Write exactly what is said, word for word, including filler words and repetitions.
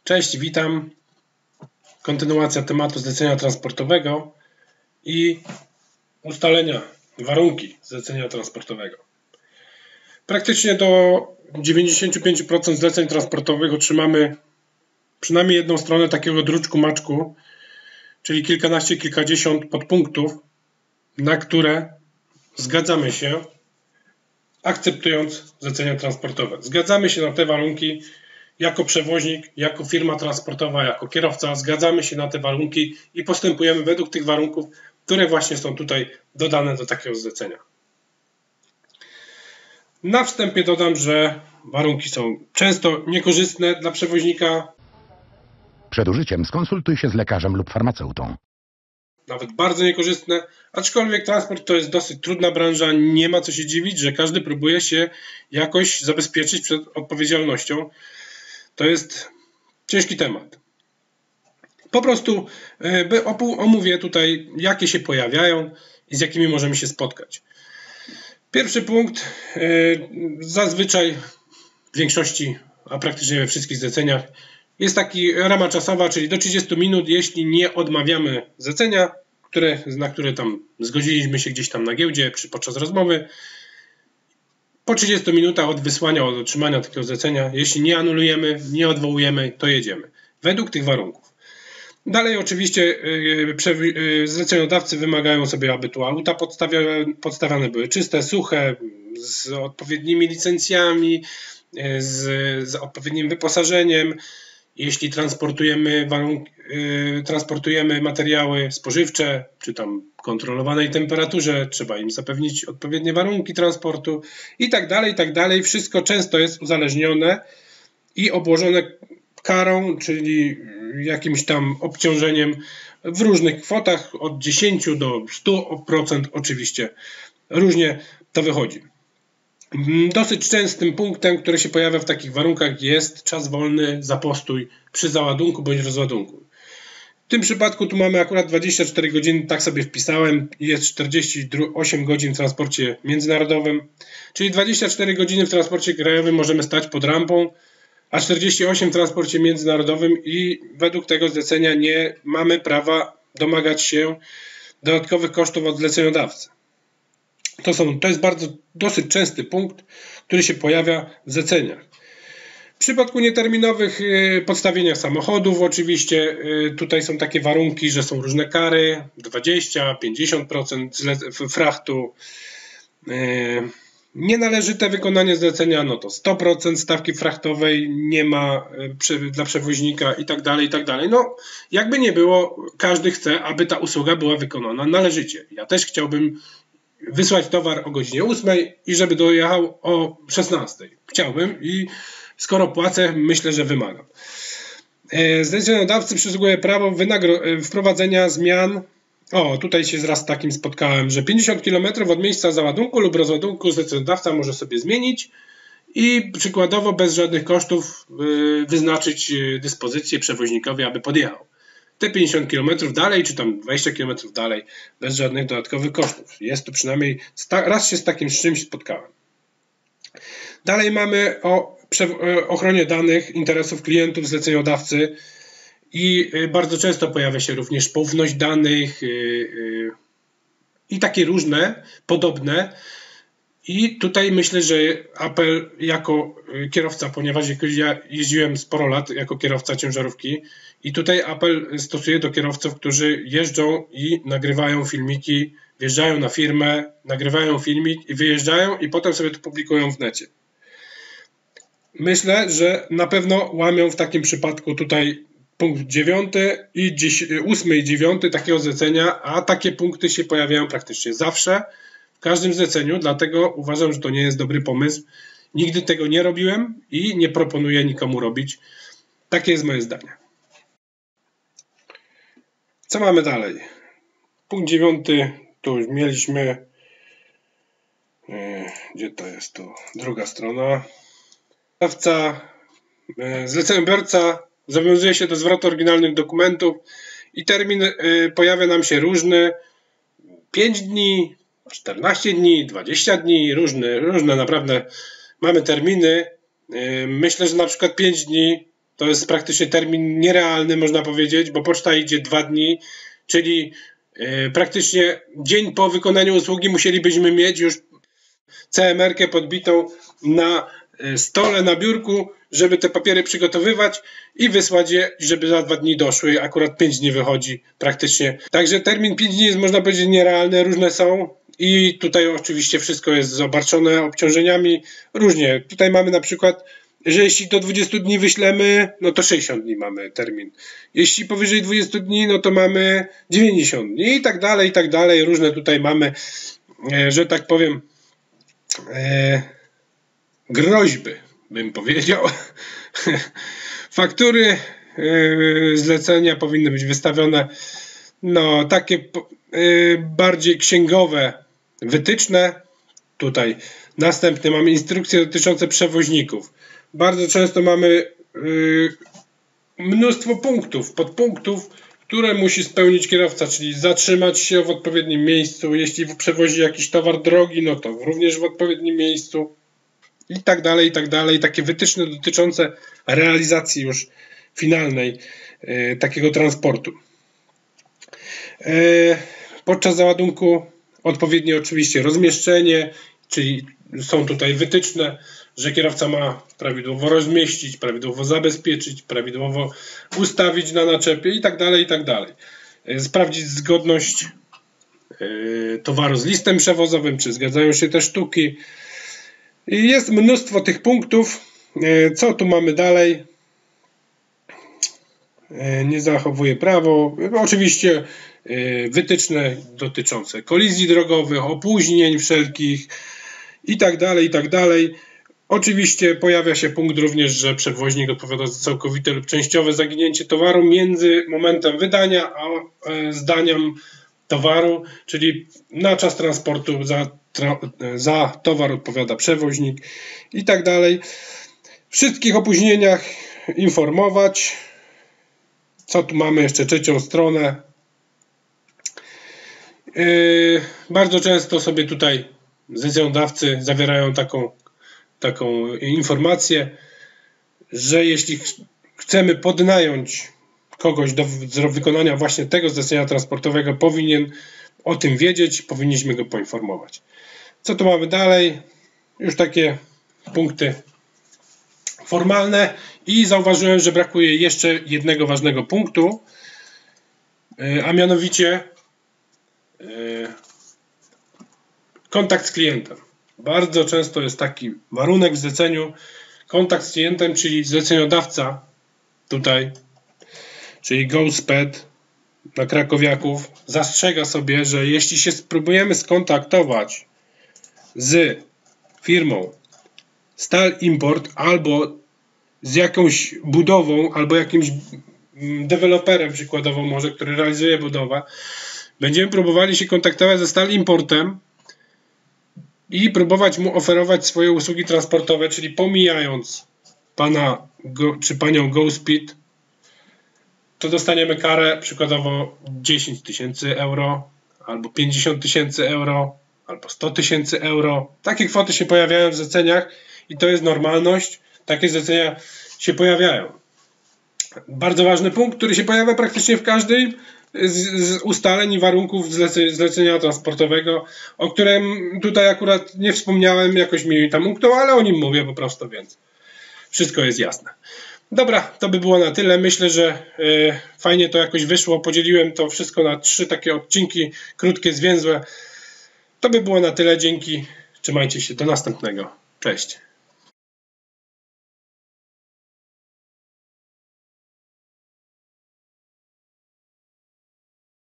Cześć, witam. Kontynuacja tematu zlecenia transportowego i ustalenia, warunki zlecenia transportowego. Praktycznie do dziewięćdziesięciu pięciu procent zleceń transportowych otrzymamy przynajmniej jedną stronę takiego druczku maczku, czyli kilkanaście, kilkadziesiąt podpunktów, na które zgadzamy się, akceptując zlecenia transportowe. Zgadzamy się na te warunki jako przewoźnik, jako firma transportowa, jako kierowca. Zgadzamy się na te warunki i postępujemy według tych warunków, które właśnie są tutaj dodane do takiego zlecenia. Na wstępie dodam, że warunki są często niekorzystne dla przewoźnika. Przed użyciem skonsultuj się z lekarzem lub farmaceutą. Nawet bardzo niekorzystne, aczkolwiek transport to jest dosyć trudna branża, nie ma co się dziwić, że każdy próbuje się jakoś zabezpieczyć przed odpowiedzialnością. To jest ciężki temat. Po prostu omówię tutaj, jakie się pojawiają i z jakimi możemy się spotkać. Pierwszy punkt, zazwyczaj w większości, a praktycznie we wszystkich zleceniach, jest taki rama czasowa, czyli do trzydziestu minut, jeśli nie odmawiamy zlecenia, które, na które tam zgodziliśmy się gdzieś tam na giełdzie czy podczas rozmowy. Po trzydziestu minutach od wysłania, od otrzymania takiego zlecenia, jeśli nie anulujemy, nie odwołujemy, to jedziemy. Według tych warunków. Dalej oczywiście zleceniodawcy wymagają sobie, aby tu auta podstawiane były czyste, suche, z odpowiednimi licencjami, z, z odpowiednim wyposażeniem. Jeśli transportujemy, warunki, yy, transportujemy materiały spożywcze, czy tam kontrolowanej temperaturze, trzeba im zapewnić odpowiednie warunki transportu i tak dalej, i tak dalej. Wszystko często jest uzależnione i obłożone karą, czyli jakimś tam obciążeniem w różnych kwotach, od dziesięciu do stu procent oczywiście. Różnie to wychodzi. Dosyć częstym punktem, który się pojawia w takich warunkach, jest czas wolny za postój przy załadunku bądź rozładunku. W tym przypadku tu mamy akurat dwadzieścia cztery godziny, tak sobie wpisałem, jest czterdzieści osiem godzin w transporcie międzynarodowym, czyli dwadzieścia cztery godziny w transporcie krajowym możemy stać pod rampą, a czterdzieści osiem w transporcie międzynarodowym i według tego zlecenia nie mamy prawa domagać się dodatkowych kosztów od zleceniodawcy. To, są, to jest bardzo dosyć częsty punkt, który się pojawia w zleceniach. W przypadku nieterminowych podstawienia samochodów oczywiście tutaj są takie warunki, że są różne kary, dwadzieścia do pięćdziesięciu procent frachtu. Nienależyte wykonanie zlecenia, no to sto procent stawki frachtowej nie ma dla przewoźnika i tak dalej, i tak dalej. No jakby nie było, każdy chce, aby ta usługa była wykonana należycie. Ja też chciałbym wysłać towar o godzinie ósmej i żeby dojechał o szesnastej. Chciałbym i skoro płacę, myślę, że wymagam. Zleceniodawcy przysługuje prawo wprowadzenia zmian. O, tutaj się raz z takim spotkałem, że pięćdziesiąt kilometrów od miejsca załadunku lub rozładunku zleceniodawca może sobie zmienić i przykładowo bez żadnych kosztów wyznaczyć dyspozycję przewoźnikowi, aby podjechał te pięćdziesiąt kilometrów dalej, czy tam dwadzieścia kilometrów dalej, bez żadnych dodatkowych kosztów. Jest to przynajmniej, raz się z takim z czymś spotkałem. Dalej mamy o ochronie danych, interesów klientów, zleceniodawcy i bardzo często pojawia się również poufność danych i takie różne, podobne. I tutaj myślę, że apel jako kierowca, ponieważ ja jeździłem sporo lat jako kierowca ciężarówki i tutaj apel stosuję do kierowców, którzy jeżdżą i nagrywają filmiki, wjeżdżają na firmę, nagrywają filmik i wyjeżdżają i potem sobie to publikują w necie. Myślę, że na pewno łamią w takim przypadku tutaj punkt dziewiąty i ósmy i dziewiąty takiego zlecenia, a takie punkty się pojawiają praktycznie zawsze. W każdym zleceniu, dlatego uważam, że to nie jest dobry pomysł. Nigdy tego nie robiłem i nie proponuję nikomu robić. Takie jest moje zdanie. Co mamy dalej? Punkt dziewiąty, tu już mieliśmy. Gdzie to jest? Tu druga strona. Zleceniobiorca zobowiązuje się do zwrotu oryginalnych dokumentów i termin pojawia nam się różny. pięć dni, czternaście dni, dwadzieścia dni, różne, różne naprawdę mamy terminy. Myślę, że na przykład pięć dni To jest praktycznie termin nierealny, można powiedzieć, bo poczta idzie dwa dni, czyli yy, praktycznie dzień po wykonaniu usługi musielibyśmy mieć już C M R-kę podbitą na stole, na biurku, żeby te papiery przygotowywać i wysłać je, żeby za dwa dni doszły. Akurat pięć dni wychodzi praktycznie. Także termin pięć dni jest, można powiedzieć, nierealny, różne są i tutaj oczywiście wszystko jest zobarczone obciążeniami. Różnie. Tutaj mamy na przykład, że jeśli do dwudziestu dni wyślemy, no to sześćdziesiąt dni mamy termin. Jeśli powyżej dwudziestu dni, no to mamy dziewięćdziesiąt dni i tak dalej, i tak dalej. Różne tutaj mamy, że tak powiem, e, groźby, bym powiedział. Faktury yy, zlecenia powinny być wystawione, no takie yy, bardziej księgowe, wytyczne. Tutaj następnie mamy instrukcje dotyczące przewoźników. Bardzo często mamy yy, mnóstwo punktów, podpunktów, które musi spełnić kierowca, czyli zatrzymać się w odpowiednim miejscu. Jeśli przewozi jakiś towar drogi, no to również w odpowiednim miejscu. I tak dalej, i tak dalej. Takie wytyczne dotyczące realizacji już finalnej e, takiego transportu. E, podczas załadunku odpowiednie oczywiście rozmieszczenie, czyli są tutaj wytyczne, że kierowca ma prawidłowo rozmieścić, prawidłowo zabezpieczyć, prawidłowo ustawić na naczepie i tak dalej, i tak dalej. E, sprawdzić zgodność e, towaru z listem przewozowym, czy zgadzają się te sztuki. I jest mnóstwo tych punktów. Co tu mamy dalej? Nie zachowuje prawo. Oczywiście wytyczne dotyczące kolizji drogowych, opóźnień wszelkich i tak dalej, i tak dalej. Oczywiście pojawia się punkt również, że przewoźnik odpowiada za całkowite lub częściowe zaginięcie towaru między momentem wydania a zdaniem towaru, czyli na czas transportu za, tra, za towar odpowiada przewoźnik i tak dalej. W wszystkich opóźnieniach informować. Co tu mamy jeszcze? Trzecią stronę. Yy, bardzo często sobie tutaj zleceniodawcy zawierają taką, taką informację, że jeśli ch chcemy podnająć kogoś do wykonania właśnie tego zlecenia transportowego, powinien o tym wiedzieć, powinniśmy go poinformować. Co tu mamy dalej? Już takie punkty formalne i zauważyłem, że brakuje jeszcze jednego ważnego punktu, a mianowicie kontakt z klientem. Bardzo często jest taki warunek w zleceniu, kontakt z klientem, czyli zleceniodawca tutaj, czyli GoSped na krakowiaków, zastrzega sobie, że jeśli się spróbujemy skontaktować z firmą Stal Import albo z jakąś budową, albo jakimś deweloperem przykładowo może, który realizuje budowę, będziemy próbowali się kontaktować ze Stal Importem i próbować mu oferować swoje usługi transportowe, czyli pomijając pana go, czy panią GoSpeed, to dostaniemy karę przykładowo dziesięć tysięcy euro, albo pięćdziesiąt tysięcy euro, albo sto tysięcy euro. Takie kwoty się pojawiają w zleceniach i to jest normalność. Takie zlecenia się pojawiają. Bardzo ważny punkt, który się pojawia praktycznie w każdej z, z ustaleń i warunków zlece, zlecenia transportowego, o którym tutaj akurat nie wspomniałem, jakoś mi tam umknął, ale o nim mówię po prostu, więc wszystko jest jasne. Dobra, to by było na tyle. Myślę, że y, fajnie to jakoś wyszło. Podzieliłem to wszystko na trzy takie odcinki, krótkie, zwięzłe. To by było na tyle. Dzięki. Trzymajcie się. Do następnego. Cześć.